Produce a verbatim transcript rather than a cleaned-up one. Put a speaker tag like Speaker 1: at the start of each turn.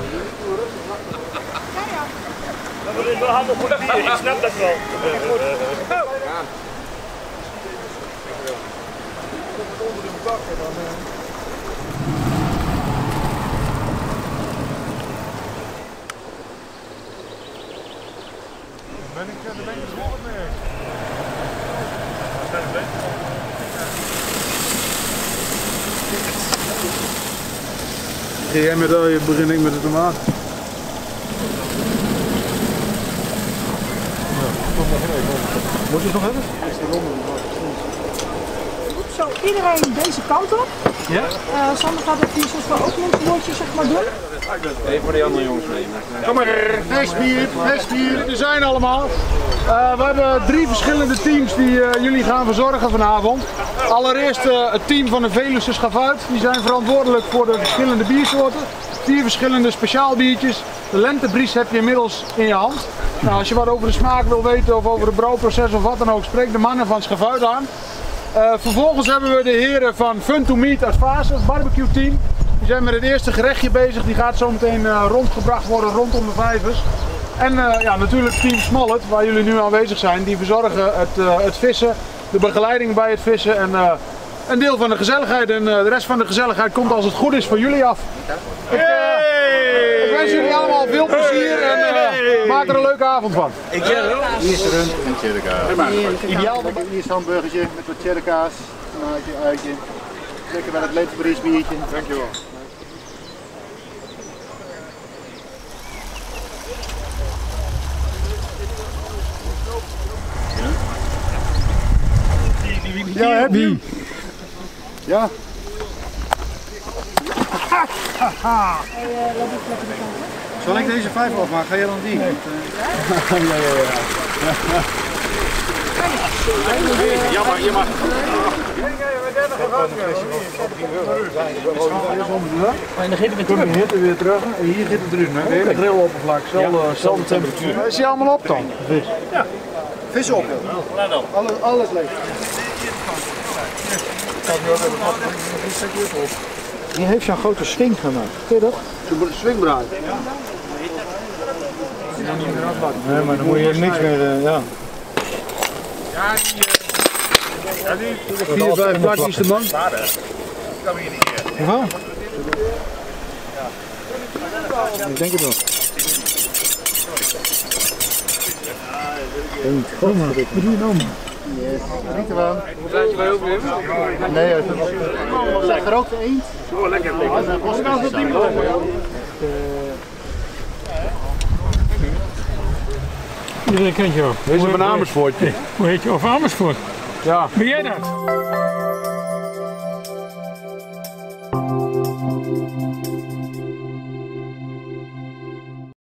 Speaker 1: Dat is wel handig voor de bier, ik snap dat wel. Ja. Onder de bak en dan... Ben ik, daar ben ik dus wel wat mee eens. Ga jij met je begin ik met de tomaat. Moet je het nog hebben?
Speaker 2: Zo, iedereen deze kant op.
Speaker 3: Ja?
Speaker 2: Uh, Sander gaat even een soort van openingswoordje zeg maar doen.
Speaker 3: Even voor die andere jongens mee.
Speaker 1: Kom maar, feestbier, feestbier, er zijn allemaal. Uh, we hebben drie verschillende teams die uh, jullie gaan verzorgen vanavond. Allereerst uh, het team van de Veluwse Schavuit. Die zijn verantwoordelijk voor de verschillende biersoorten. Vier verschillende speciaalbiertjes. De lentebries heb je inmiddels in je hand. Nou, als je wat over de smaak wil weten of over het brouwproces of wat dan ook, spreek de mannen van Schavuit aan. Uh, vervolgens hebben we de heren van Fun to Meat uit Vaassen, het barbecue team. Die zijn met het eerste gerechtje bezig, die gaat zo meteen uh, rondgebracht worden rondom de vijvers. En uh, ja, natuurlijk team Smallet, waar jullie nu aanwezig zijn, die verzorgen het, uh, het vissen, de begeleiding bij het vissen en uh, een deel van de gezelligheid. En uh, de rest van de gezelligheid komt als het goed is voor jullie af. Ik, uh, ik wens jullie allemaal veel plezier en uh, maak er een leuke avond van.
Speaker 4: Ik zeg wel. Hier is de rund en cheddar.
Speaker 1: Ideaal.
Speaker 4: Hier is een hamburgertje met wat cheddarkaas, tomaatje, uitje. Lekker wel het lentebries biertje.
Speaker 1: Dankjewel. Ja, heb je hem? Ja.
Speaker 4: Zal ik deze vijf afmaken? Ga jij dan die? Nee. Ja, ja, ja.
Speaker 1: Jammer, je mag.
Speaker 3: En dan geef ik het
Speaker 1: terug. Hier weer terug en hier zit het erin. Het hele grilloppervlak, dezelfde temperatuur. Is hij allemaal op dan? Vis.
Speaker 4: Ja. Vis op. Alles, alles leeg.
Speaker 1: Die heeft zo'n grote swing gemaakt. Ken je dat? Een swingbraad. Nee, maar dan moet je niks meer. Uh, ja. Ja, die. Uh, ja, die. Vier, vijf plakjes de man. Dat kan hier niet meer. Ja. Ik denk het wel. Kom maar, wat doe je nou?
Speaker 4: Yes, geniet ervan.
Speaker 3: Hoe laat je bij overnemen?
Speaker 4: Nee, het is gerookte eend.
Speaker 1: Oh, lekker.
Speaker 3: Iedereen kent jou.
Speaker 1: Deze van Amersfoort.
Speaker 3: Hoe heet je? Of Amersfoort?
Speaker 1: Ja.
Speaker 3: Ben jij dat?